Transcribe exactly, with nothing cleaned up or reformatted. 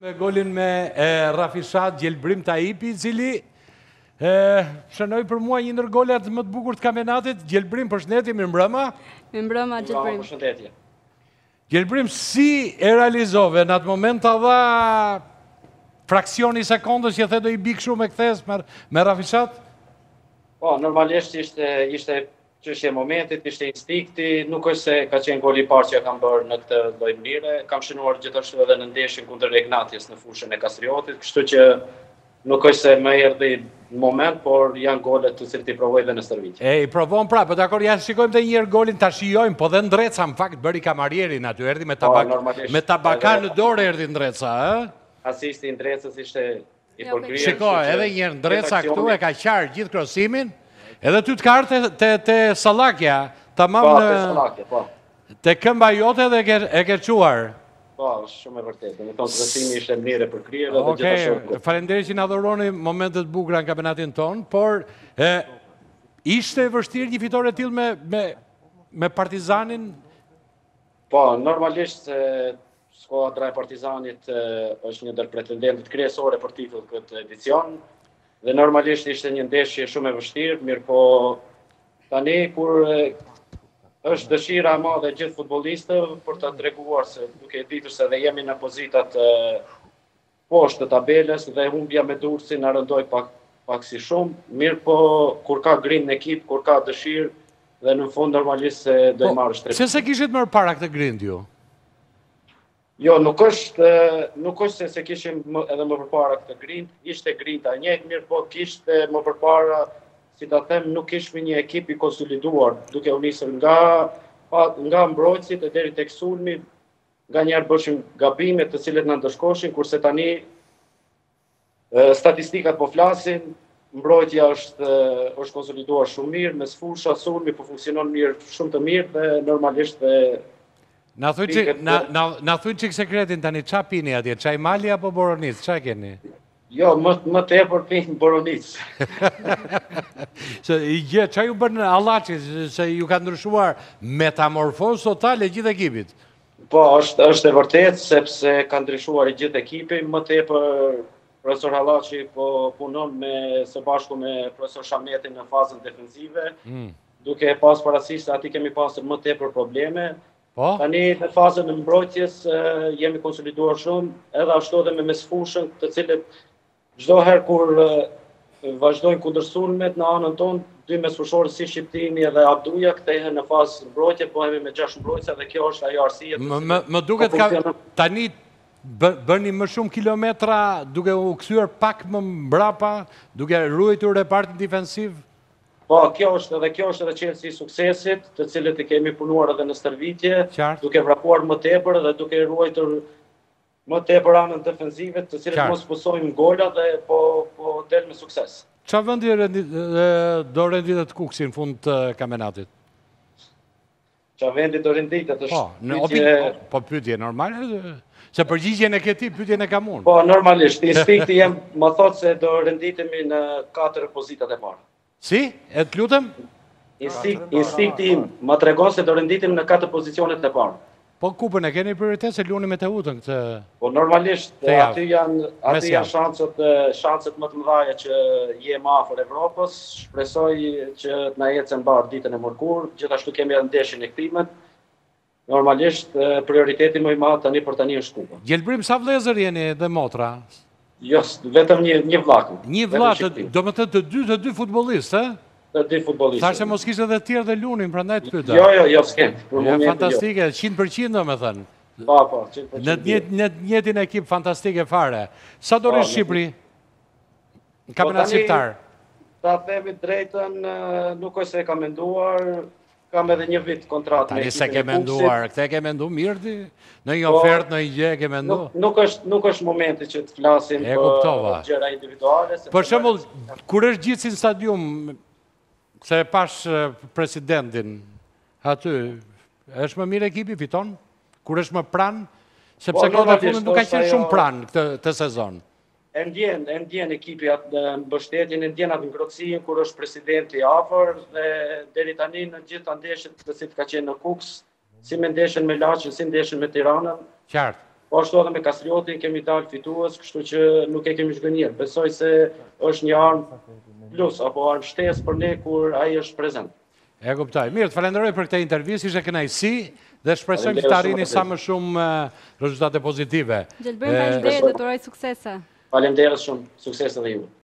Me golin me Rafishat Gjelbrim Taipi, i cili shënoi për mua një ndër golat më të bukur të kampionatit. Gjelbrim, përshëndetje, mirëmbrëma. Mirëmbrëma, Gjelbrim. Përshëndetje. Gjelbrim, si e realizove në atë moment të dha fraksioni sekondës që the do i bik shumë e kthes me, me Rafishat? Po, normalisht ishte, ishte çështje e momentit, ishte instinkti, nuk është se ka qenë goli i parë që kam bërë në këtë lloj mënyre, kam shënuar gjithashtu edhe në ndeshjen kundër Regnatjes në fushën e Kastriotit, kështu që nuk është se më erdhi në moment, por janë golet të cilët i provoj dhe në stërvitje. E, i provon prapë, po dakor, ja shikojmë edhe një herë golin, ta shijojmë, po dhe Ndreca në fakt bëri kamarierin aty, erdhi me tabak, normalisht, me tabaka edhe- në dorë erdhi Ndreca, ë? Asisti i Ndrecës ishte i Jo, përkryer. Shiko, kështu që edhe një herë Ndreca aksioni- këtu e ka qarë gjithë krosimin, edhe ty të kartë te, te, te Sallakja, tamam Po, në, te Sallakja, po. te këmba jote dhe e ke, e ke quar. Po, është shumë e vërtetë. Do të thonë krosimi ishte mirë e përkryer dhe Okej, gjithashtu. faleminderit që na dhuroni momentet bukura në kampionatin ton, por e, ishte e vështirë një fitore e tillë me, me, me Partizanin. Po, normalisht se skuadra e Partizanit e, është një ndër pretendentet kryesore për titull këtë edicion dhe normalisht ishte një ndeshje shumë e vështirë, mirë po tani kur e, është dëshira e madhe e gjithë futbollistëve për ta treguar se duke e ditur se dhe jemi në pozitat e, poshtë të tabelës dhe humbja me Durrësin na rëndoi pak pak si shumë, mirë po kur ka grin në ekip, kur ka dëshirë dhe në fund normalisht se do i marrësh tre. Se se kishit më para këtë grind ju? Jo, nuk është, nuk është se se kishim më, edhe më përpara këtë grind, ishte grinda e njëjtë, mirë po kishte më përpara, si ta them, nuk kishme një ekip i konsoliduar, duke u nisur nga pa, nga mbrojtësit e deri tek sulmi, nganjëherë bëshim gabime të cilët na ndëshkoshin, kurse tani e, statistikat po flasin, mbrojtja është e, është konsoliduar shumë mirë, mes fusha, sulmi po funksionon mirë, shumë të mirë dhe normalisht dhe Na thuj që, Pikët- na, na, na thuj çik sekretin tani, qa pini atje, çaj mali apo boronic, qa keni? jo, më, më tepër pinë Boronic. Se i gjë, qa ju bërë në Allaçi, se- se ju ka ndryshuar metamorfozë totale gjithë ekipit? Po, është është e vërtetë sepse ka ndryshuar i gjithë ekipi, më tepër profesor Hallaçi po punon me së bashku me profesor Shametin në fazën defensive, Mm. duke pas parasysh se aty kemi pasur më tepër probleme. Po? Tani në fazën e mbrojtjes e, jemi konsoliduar shumë, edhe ashtu edhe me mesfushën, të cilët çdo herë kur e, vazhdojnë kundër sulmet në anën tonë, dy mesfushorë si Shqiptini edhe Abduja kthehen në fazë mbrojtje, bëhemi me gjashtë mbrojtëse dhe kjo është ajo arsye. Më, më, më duket Po ka, funksionon. tani bë- bëni më shumë kilometra duke u kthyer pak më mbrapa, duke ruajtur repartin defensiv? Po, kjo është edhe kjo është edhe çelësi i suksesit, të cilët i kemi punuar edhe në stërvitje, Qartë. duke vrapuar më tepër dhe duke ruajtur më tepër anën defensive, të cilët Qartë. mos pusojmë gola dhe po po del me sukses. Qa vendi rendi- e, do renditet Kuksi në fund të kampionatit? Qa vendi do renditet është Po, në pyetje- opi, po pyetje normale, se përgjigjen e këti, pyetjen e kam unë. Po, normalisht, instinkti jem më thot se do renditemi në katër pozitat e para. Si? E të lutem? Instinkt, instinkti im më tregon se do renditemi në katër pozicionet e para. Po kupën e keni prioritet se luni me Teutën këtë... Po normalisht Të javë. aty janë Mes aty javë. janë shanset e, shanset më të mëdha që jemi afër Evropës. Shpresoj që të na ecën mbar ditën e mërkurë. Gjithashtu kemi edhe ndeshjen e kthimit. Normalisht e, prioriteti më i madh tani për tani është kupa. Gjelbrim, sa vlezër jeni dhe motra? Jo, s- vetëm një një vllakun. Një Vetëm vlla, të, shqiptim. do më të të dy të dy futbollistë, e? Të dy futbollistë. Thashë mos kishte edhe të tjerë dhe lunin, prandaj të pyeta. Jo, jo, jo, s'kem. Për Ja, momentin jo. fantastike, cent për cent do me thënë. Po, po, cent për Në cent të njët- në të njëjtin ekip fantastike fare. Sa do Po, rrish në- Shqipëri? Në kampionat tani- shqiptar. Ta themi drejtën, e, nuk është se e kam menduar, kam edhe një vit kontratë me Tani se ekipin ke e Kuksit. menduar, këtë e ke mendu mirë ti? Në një Po, ofertë, në një gjë e ke mendu? Nuk, nuk është nuk është momenti që të flasim E kuptova. për gjëra individuale. sepse Për shembull, merret- kur është gjithë në stadium, se e pash eh, presidentin aty, është më mirë ekipi fiton? Kur është më pranë? Sepse Po, kohë normalisht, fundit nuk ka është qenë shumë ajo- pranë këtë të sezon. E ndjen, e ndjen ekipi atë në mbështetjen, e ndjen atë ngrohtësinë kur është presidenti afër dhe deri tani në gjitha ndeshjet të cilët ka qenë në Kuks, si me ndeshjen me Laçin, si ndeshjen me Tiranën, Qartë. Po ashtu edhe me Kastriotin kemi dalë fitues, kështu që nuk e kemi zhgënjur. Besoj se është një armë plus apo armë shtesë për ne kur ai është prezent. E kuptoj. Mirë, të falenderoj për këtë intervistë, ishte kënaqësi dhe shpresojmë që të arrini sa më shumë rezultate pozitive. Gjelbërën, faleminderit dhe të uroj suksese. Faleminderit shumë, suksese edhe ju.